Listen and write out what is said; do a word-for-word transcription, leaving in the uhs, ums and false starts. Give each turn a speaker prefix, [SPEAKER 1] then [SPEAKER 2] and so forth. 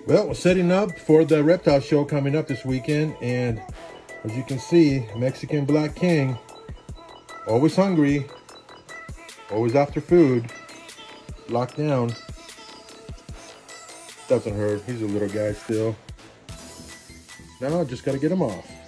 [SPEAKER 1] Well, we're setting up for the reptile show coming up this weekend, and as you can see, Mexican Black King, always hungry, always after food, locked down. Doesn't hurt, he's a little guy still. Now, just gotta get him off.